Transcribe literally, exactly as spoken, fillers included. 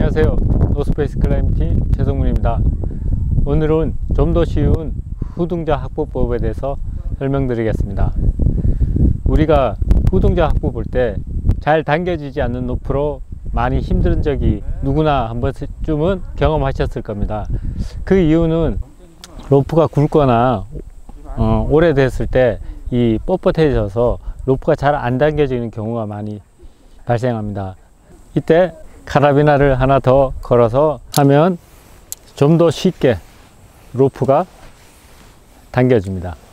안녕하세요. 노스페이스 클라이밍팀 최성문입니다. 오늘은 좀 더 쉬운 후등자 확보법에 대해서 설명드리겠습니다. 우리가 후등자 확보 볼 때 잘 당겨지지 않는 로프로 많이 힘든 적이 누구나 한 번쯤은 경험하셨을 겁니다. 그 이유는 로프가 굵거나 어, 오래됐을 때 이 뻣뻣해져서 로프가 잘 안 당겨지는 경우가 많이 발생합니다. 이때 카라비나를 하나 더 걸어서 하면 좀 더 쉽게 로프가 당겨집니다.